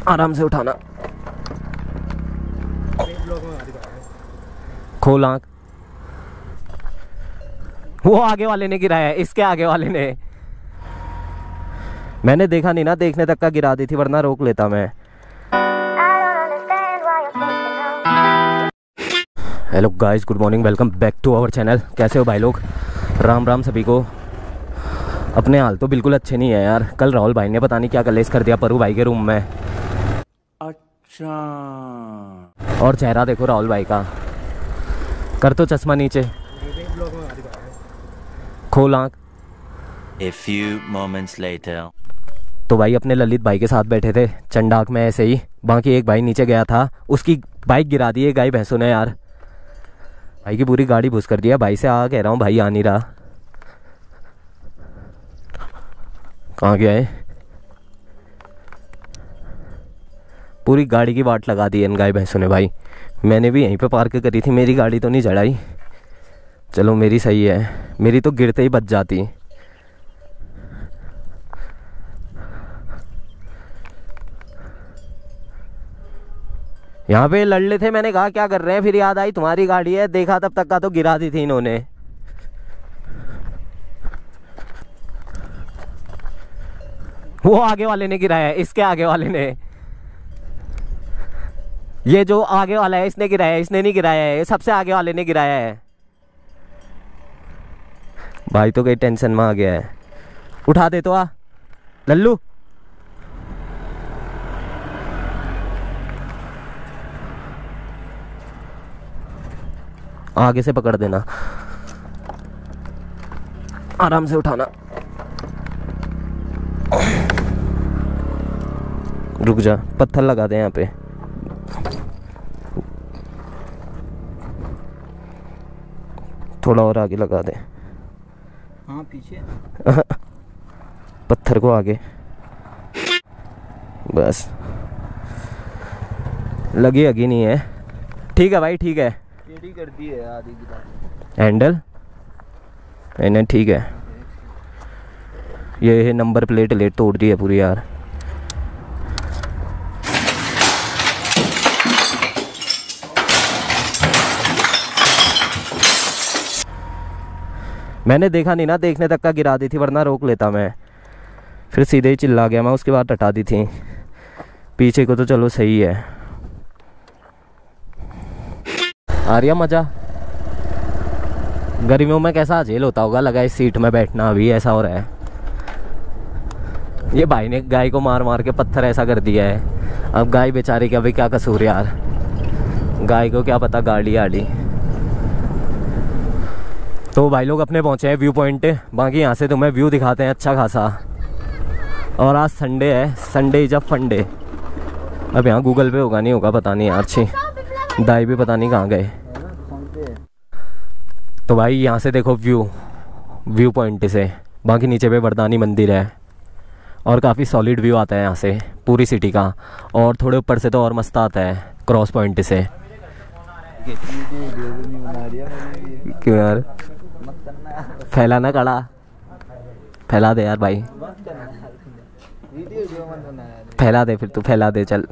आराम से उठाना। खोल आँख। वो आगे वाले ने गिराया है, इसके आगे वाले ने। मैंने देखा नहीं ना, देखने तक का गिरा दी थी, वरना रोक लेता मैं। Hello guys, good morning, welcome back to our channel. कैसे हो भाई लोग? राम राम सभी को। अपने हाल तो बिल्कुल अच्छे नहीं है यार। कल राहुल भाई ने पता नहीं क्या कलेश कर दिया परू भाई के रूम में। अच्छा। और चेहरा देखो राहुल भाई का। कर तो चश्मा नीचे। खोल आँख। A few moments later. तो भाई अपने ललित भाई के साथ बैठे थे चंडाक में ऐसे ही। बाकी एक भाई नीचे गया था, उसकी बाइक गिरा दी है गाय भैंसों ने यार। भाई की पूरी गाड़ी भूस कर दिया। भाई से आ कह रहा हूँ, भाई आ नहीं रहा। कहाँ गया है? पूरी गाड़ी की बाट लगा दी इन गाय भैंसों ने भाई। मैंने भी यहीं पे पार्क करी थी, मेरी गाड़ी तो नहीं जड़ाई। चलो मेरी सही है, मेरी तो गिरते ही बच जाती। यहाँ पे लड़ ले थे, मैंने कहा क्या कर रहे हैं, फिर याद आई तुम्हारी गाड़ी है, देखा तब तक का तो गिरा दी थी इन्होंने। वो आगे वाले ने गिराया है, इसके आगे वाले ने। ये जो आगे वाला है इसने गिराया है, इसने नहीं गिराया है, सबसे आगे वाले ने गिराया है। भाई तो कई टेंशन में आ गया है। उठा दे तो आ लल्लू। आगे से पकड़ देना, आराम से उठाना। रुक जा, पत्थर लगा दे यहाँ पे। थोड़ा और आगे लगा दे। हाँ पीछे। पत्थर को आगे, बस। लगी अगी नहीं है। ठीक है भाई, ठीक है। टेढ़ी कर दी है आधी की हैंडल नहीं ठीक है। ये नंबर प्लेट लेट तोड़ दी है पूरी यार। मैंने देखा नहीं ना, देखने तक का गिरा दी थी, वरना रोक लेता मैं। फिर सीधे ही चिल्ला गया मैं, उसके बाद हटा दी थी। पीछे को तो चलो सही है। आ रही है मजा? गर्मियों में कैसा झेल होता होगा, लगा इस सीट में बैठना। अभी ऐसा हो रहा है। ये भाई ने गाय को मार मार के पत्थर ऐसा कर दिया है। अब गाय बेचारी का भी क्या कसूर यार, गाय को क्या पता गाड़ी आड़ी। तो भाई लोग अपने पहुंचे हैं व्यू पॉइंट। बाकी यहाँ से तुम्हें व्यू दिखाते हैं अच्छा खासा। और आज संडे है, संडे जब फंडे। अब यहाँ गूगल पे होगा नहीं होगा पता नहीं यार। अच्छी दाई भी पता नहीं कहाँ गए। तो भाई यहाँ से देखो व्यू पॉइंट से। बाकी नीचे पे वरदानी मंदिर है और काफ़ी सॉलिड व्यू आता है यहाँ से पूरी सिटी का। और थोड़े ऊपर से तो और मस्त आता है क्रॉस पॉइंट से। क्यों यार? फैलाना कड़ा, फैला दे यार भाई, फैला दे फिर तू, फैला दे चल।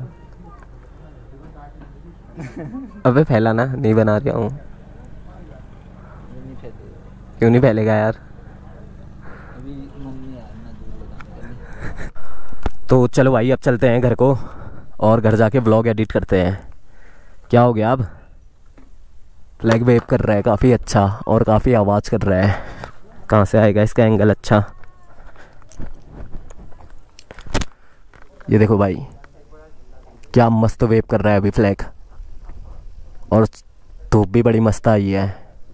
अबे फैलाना नहीं बना रहा हूँ। क्यों नहीं फैलेगा यार? तो चलो भाई अब चलते हैं घर को और घर जाके व्लॉग एडिट करते हैं। क्या हो गया? अब फ्लैग वेव कर रहा है काफ़ी अच्छा और काफ़ी आवाज़ कर रहा है। कहाँ से आएगा इसका एंगल अच्छा? ये देखो भाई क्या मस्त वेव कर रहा है अभी फ्लैग। और धूप भी बड़ी मस्त आई है,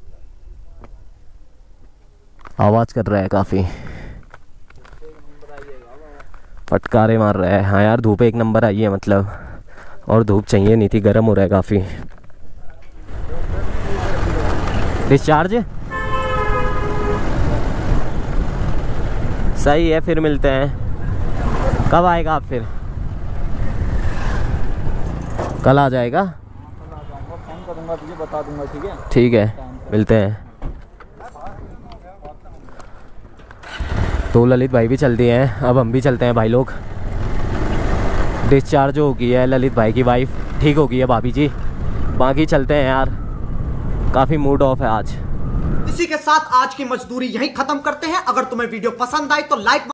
आवाज़ कर रहा है काफ़ी, फटकारे मार रहा है। हाँ यार धूप एक नंबर आई है मतलब। और धूप चाहिए नहीं थी, गर्म हो रहा है काफ़ी। डिस्चार्ज सही है, फिर मिलते हैं। कब आएगा आप? फिर कल आ जाएगा? फोन करूंगा तुझे, बता दूंगा। ठीक है, ठीक है, मिलते हैं। तो ललित भाई भी चल दिए हैं, अब हम भी चलते हैं भाई लोग। डिस्चार्ज हो गई है ललित भाई की वाइफ, ठीक हो गई है भाभी जी। बाकी चलते हैं यार, काफ़ी मूड ऑफ है आज। इसी के साथ आज की मजदूरी यहीं खत्म करते हैं। अगर तुम्हें वीडियो पसंद आई तो लाइक